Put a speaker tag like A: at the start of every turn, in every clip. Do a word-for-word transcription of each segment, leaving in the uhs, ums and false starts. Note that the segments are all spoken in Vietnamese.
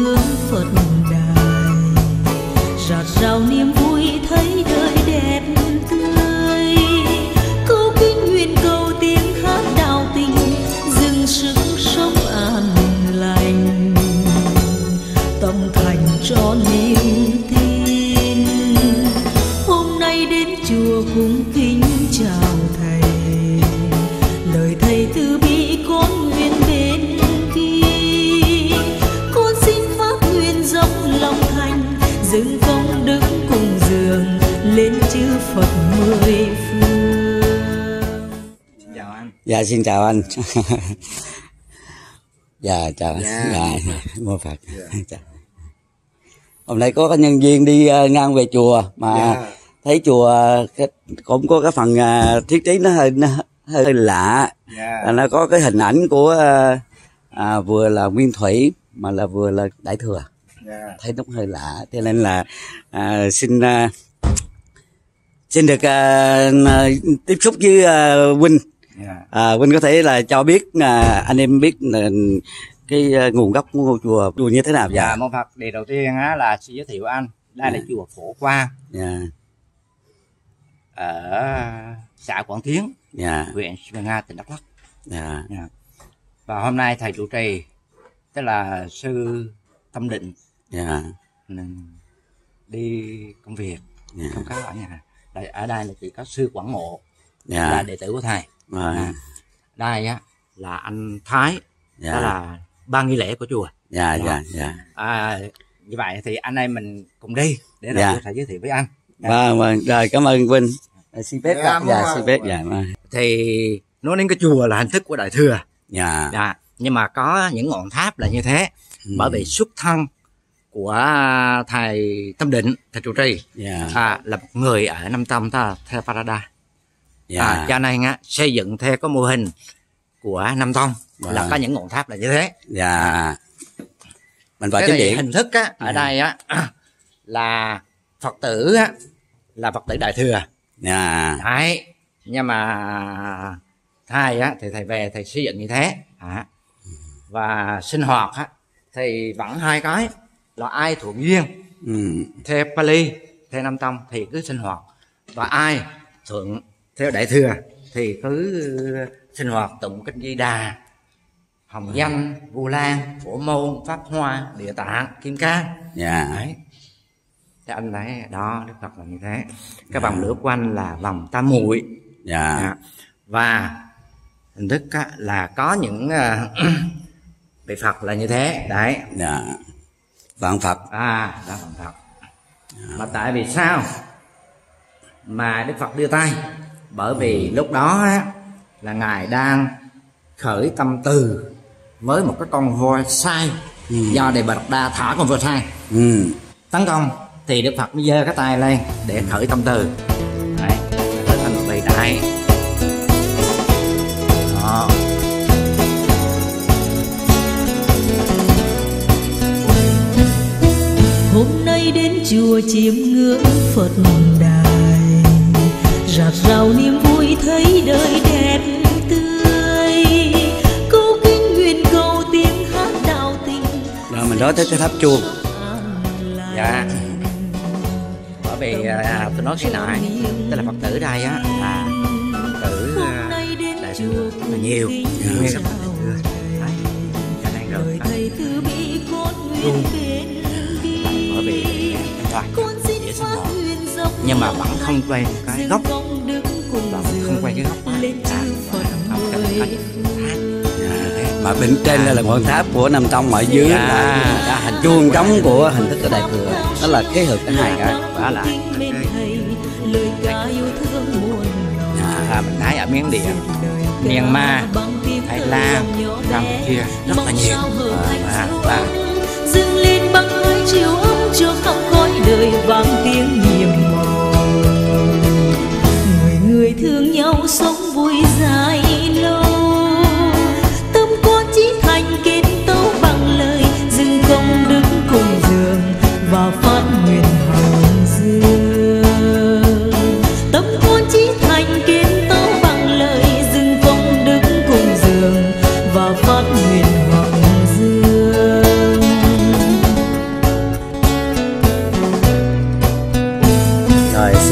A: ngưỡng Phật đài, rạt rào niềm vui thấy đời đẹp tươi. Câu kinh nguyện cầu tiếng hát đạo tình, dừng sức sống an lành, tâm thành cho niềm tin. Hôm nay đến chùa cung kính chào thầy, lời thầy từ bi con nguyện bên ghi. Con xin phát nguyện dốc lòng thành, dâng công đức cùng dường lên chư Phật mười phương.
B: Chào anh.
C: Dạ xin chào anh. Dạ chào anh.
B: Dạ.
C: Dạ mô Phật. Dạ. Hôm nay có cái nhân viên đi uh, ngang về chùa mà
B: Dạ.
C: thấy chùa cái, cũng có cái phần uh, thiết trí nó hơi nó hơi lạ.
B: Dạ.
C: Nó có cái hình ảnh của uh, à, vừa là nguyên thủy mà là vừa là đại thừa.
B: Dạ.
C: Thấy nó hơi lạ, cho nên là à, xin à, xin được à, tiếp xúc với à, huynh.
B: Dạ.
C: À, huynh có thể là cho biết à, anh em biết là cái à, nguồn gốc của ngôi chùa chùa như thế nào?
B: Dạ,
C: Dạ.
B: mô Phật. Điều đầu tiên á là xin giới thiệu anh, đây là chùa Phổ Quang
C: Dạ.
B: ở xã Quảng Tiến,
C: Dạ.
B: huyện Sơn Nga, tỉnh Đắk Lắk.
C: Dạ.
B: Dạ. Và hôm nay thầy trụ trì tức là sư Tâm Định
C: Dạ.
B: đi công việc,
C: Dạ.
B: không có ở nhà. Đây, ở đây là chỉ có sư Quảng Ngộ
C: Dạ.
B: là đệ tử của thầy.
C: À.
B: À, đây á là anh Thái,
C: Dạ.
B: đó là ban nghi lễ của chùa.
C: Dạ.
B: Đó.
C: Dạ. Dạ.
B: À, như vậy thì anh em mình cùng đi để
C: Dạ.
B: rồi thầy giới thiệu với anh.
C: Vâng, vâng. Rồi cảm ơn huynh. À, xin phép.
B: Dạ,
C: Dạ,
B: vâng.
C: xin phép. Dạ. Vâng.
B: Thì nói đến cái chùa là hình thức của Đại Thừa.
C: Dạ.
B: Dạ. Nhưng mà có những ngọn tháp là như thế.
C: Ừ.
B: Bởi vì xuất thân của thầy Tâm Định, thầy trụ trì,
C: Dạ.
B: à, là một người ở Nam Tông, ta là theo Parada.
C: Dạ.
B: À, cho nên á, xây dựng theo có mô hình của Nam Tông
C: Vâng.
B: là có những ngọn tháp là như thế.
C: Dạ. Mình vào
B: Cái
C: chính
B: này
C: điện.
B: hình thức á, ở
C: Dạ.
B: đây á là Phật tử á, là Phật tử Đại Thừa.
C: Dạ.
B: Đấy, nhưng mà thầy á thì thầy về thầy xây dựng như thế. À. Và sinh hoạt á thì vẫn hai cái là ai thuận duyên
C: Ừ.
B: theo Pali, theo Nam Tông thì cứ sinh hoạt, và ai thuận theo Đại Thừa thì cứ sinh hoạt tụng kinh Di Đà, Hồng Danh, Vu Lan, Phổ Môn, Pháp Hoa, Địa Tạng, Kim Cang.
C: Dạ.
B: Đấy. Thì anh thấy đó, Đức Phật là như thế. Cái vòng lửa của anh là vòng tam muội.
C: Dạ.
B: Dạ. Và hình thức á, là có những uh, vị Phật là như thế. Đấy.
C: Dạ. Vạn Phật.
B: À, đó vòng Phật. Mà tại vì sao mà Đức Phật đưa tay? Bởi vì lúc đó á, là Ngài đang khởi tâm từ với một cái con voi sai.
C: Ừ.
B: Do Đề Bà Đạt Đa thả con voi sai
C: Ừ.
B: tấn công thì Đức Phật mới giơ cái tay lên để khởi tâm từ. Đấy, khởi thành một vị đại. Đó.
A: Hôm nay đến chùa chiêm ngưỡng Phật đài, rạt rào niềm vui thấy đời đẹp tươi. Câu kinh nguyện cầu tiếng hát đạo tình,
C: Rồi mình nói tới cái tháp chuông.
B: Dạ. Bởi vì à, tôi nói khi nãy tức là Phật tử đây á là Phật tử à, Đại Thừa là nhiều, nhiều rất là Đại Thừa. Đấy, cho nên rồi
A: thầy từ bi con nguyện bên ghi.
B: bởi vì toàn
A: Con xin
B: dễ sinh
A: phát
B: hoạt,
A: nguyện dốc
B: nhưng mà vẫn không quay cái gốc,
A: công đức cùng
B: và không quay cái gốc á.
A: lên
B: À,
A: chư Phật
B: không cần
A: mười
B: phải tháp.
C: Mà bên trên đây là ngọn tháp của Nam Tông, ở dưới
B: Dạ.
C: là, là hình chuông trống của hình thức của Đại Thừa. Đó là kết hợp cả hai cái.
B: Đó là
A: lời ca yêu thương muôn
B: à, mình thấy ở Miến Điện, Myanmar, Thái Lan, Campuchia rất là nhiều. À, và
A: dâng lên bằng hơi chiều ấm cho khắp cõi đời vang tiếng nhiệm màu. Người người thương nhau sống vui dài lâu, tâm con chỉ thành kết tấu bằng lời, dừng công đức cùng dường và phát nguyện hằng dương. Tâm con chỉ thành kết tấu bằng lời, dừng công đức cùng dường và phát nguyện hằng dương.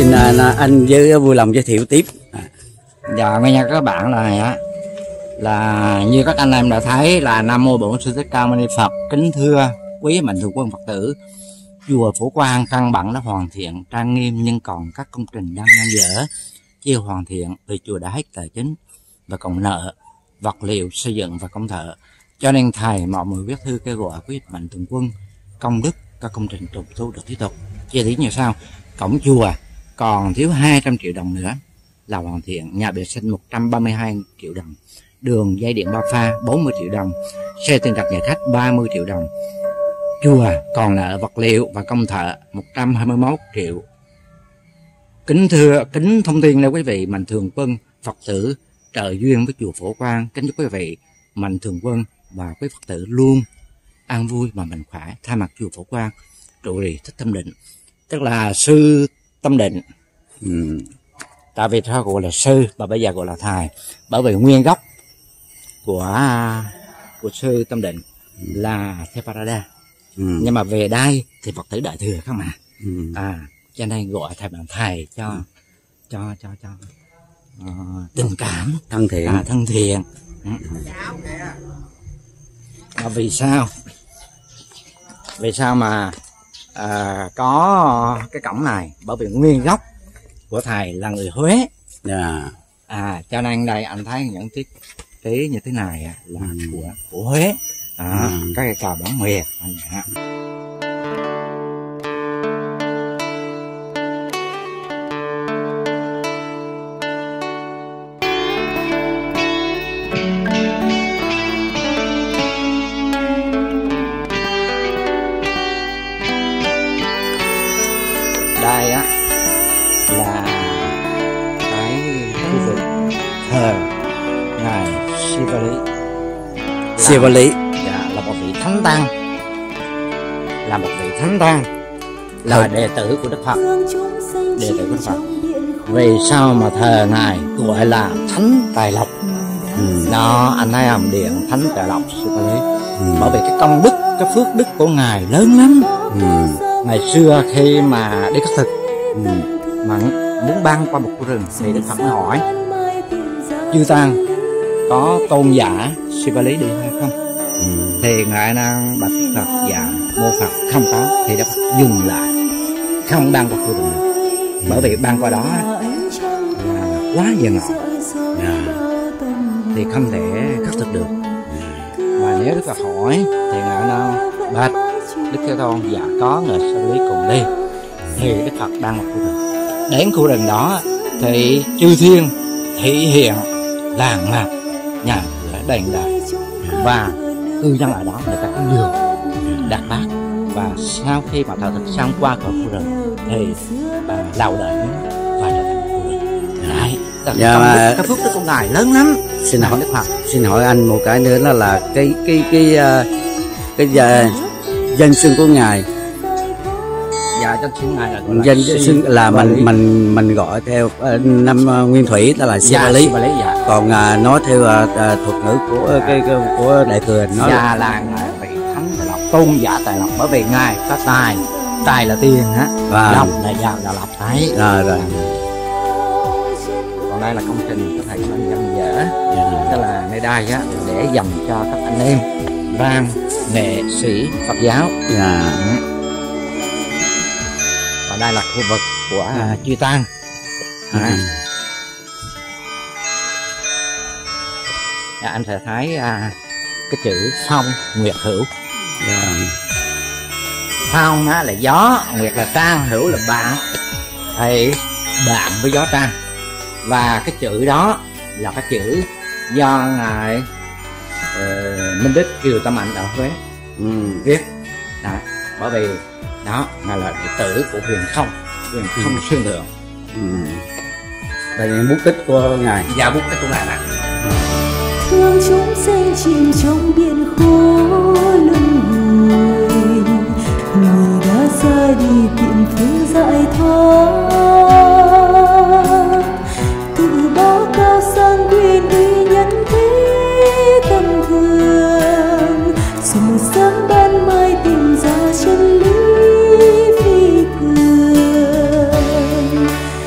C: xin uh, anh với vui lòng giới thiệu tiếp.
B: Dạ, nghe nha các bạn, là á là như các anh em đã thấy là Nam Mô Bổn Sư Thích Ca Mâu Ni Phật. Kính thưa quý mạnh thường quân Phật tử, chùa Phổ Quang căn bản đã hoàn thiện trang nghiêm, nhưng còn các công trình đang dang dở chưa hoàn thiện vì chùa đã hết tài chính và còn nợ vật liệu xây dựng và công thợ, cho nên thầy mọi người viết thư kêu gọi quý mạnh thường quân công đức các công trình trùng tu được tiếp tục. Chia lý như sau: cổng chùa còn thiếu hai trăm triệu đồng nữa là hoàn thiện, nhà vệ sinh một trăm ba mươi hai triệu đồng, đường dây điện ba pha bốn mươi triệu đồng, xe tiền đặt nhà khách ba mươi triệu đồng. Chùa còn nợ vật liệu và công thợ một trăm hai mươi mốt triệu. Kính thưa, kính thông tin đến quý vị mạnh thường quân Phật tử trợ duyên với chùa Phổ Quang, kính chúc quý vị mạnh thường quân và quý Phật tử luôn an vui và mạnh khỏe. Thay mặt chùa Phổ Quang, trụ trì Thích Tâm Định, tức là sư Tâm Định.
C: Ừ.
B: Tại vì sao gọi là sư và bây giờ gọi là thầy? Bởi vì nguyên gốc của của sư Tâm Định là Theravada. Ừ. Nhưng mà về đây thì Phật tử Đại Thừa không mà. Ừ. À, cho nên gọi thầy bằng thầy cho ừ. cho cho cho uh, tình cảm
C: thân thiện.
B: À, thân thiện. Ừ. À, vì sao? Vì sao mà à, có cái cổng này? Bởi vì nguyên gốc của thầy là người Huế.
C: Yeah.
B: À, cho nên đây anh thấy những thiết kế như thế này là ừ. của của Huế. À, ừ. Các cái cờ bản nguyệt. Đây á là cái khu vực thờ ngài Sivali.
C: Sivali
B: dạ, là một vị thánh tăng, là một vị thánh tăng, là đệ tử của Đức Phật, đệ tử của Đức Phật. Vì sao mà thờ ngài gọi là Thánh Tài Lộc? Ừ. Đó, anh thấy không, điện Thánh Tài Lộc Sivali. Ừ. Bởi vì cái công đức, cái phước đức của ngài lớn lắm. Ừ. Ngày xưa khi mà đi khất thực, ừ. mà muốn băng qua một khu rừng thì Đức Phật mới hỏi chư tăng có tôn giả Sivali đi hay không? Ừ. Thì ngài đang bạch Phật dạ mô Phật không có, thì Đức Phật dừng lại không băng qua khu rừng nữa. Ừ. Bởi vì băng qua đó là quá giờ ngọ, yeah. thì không thể khắc thực được. Mà nếu Đức Phật hỏi thì ngài nào bạch Đức Thế Tôn dạ có người Sivali cùng đi, thì Đức Phật đang một khu rừng. Đến khu rừng đó thì chư thiên thị hiện làng mạc, nhà cửa đèn đài, và cư dân ở đó người ta cũng dường đặt bát. Và sau khi mà thờ thực xong qua khỏi khu rừng thì bà lầu đợi và trở thành khu rừng. Đấy, dạ, mà cái phước đức của ngài lớn lắm.
C: Xin hỏi Đức Phật, xin hỏi anh một cái nữa là là cái cái cái cái, cái uh, danh xưng của ngài.
B: Dạ, danh xưng ngài là gọi là
C: danh xưng là mình mình mình gọi theo uh, năm uh, nguyên thủy đó là Sivali.
B: Dạ, dạ.
C: Còn uh, nói theo uh, thuật ngữ của uh, cái, cái của Đại Thừa nó
B: dạ, là ngài vị Thánh Tài Lộc, tôn giả Tài Lộc, bởi vì ngài có tài, tài là tiền á, và lộc là giàu là lộc đấy.
C: Rồi rồi.
B: Còn đây là công trình của thầy Xuân Văn Dở, tức là nơi đây á để dành cho các anh em vang nghệ sĩ Phật giáo.
C: Dạ.
B: Và đây là khu vực của uh, chư tăng.
C: Ừ.
B: À, anh sẽ thấy uh, cái chữ phong nguyệt hữu.
C: Yeah.
B: Phong á là gió, nguyệt là trăng, hữu là bạn, thì bạn với gió trăng. Và cái chữ đó là cái chữ do ngài uh, Minh Đức Kiều Tâm Ảnh ở Huế ừ. viết. Đó, bởi vì đó ngài là đệ tử của Huyền Không, Huyền Không ừ. Xuyên Thượng.
C: Ừ. Đây là bút tích của ngài.
B: Dạ, bút tích của ngài là
A: thương chúng sinh chìm trong biển khổ luân hồi, người đã ra đi tìm phương giải thoát, tự báo cao sang quyền uy nhân thế tâm thường, rồi một sáng ban mai tìm ra chân lý phi thường.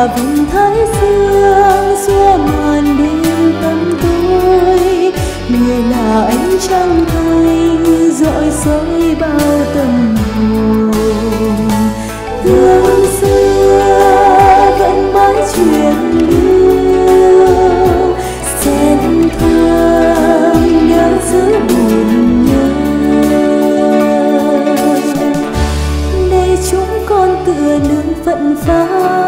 A: là vùng thái dương xua màn đêm tăm tối, người là ánh trăng thanh rọi soi bao tâm hồn. Thương xưa vẫn mãi truyền lưu, sen thơm nhớ giữ buồn nhớ. Đây chúng con tựa nương phận phá,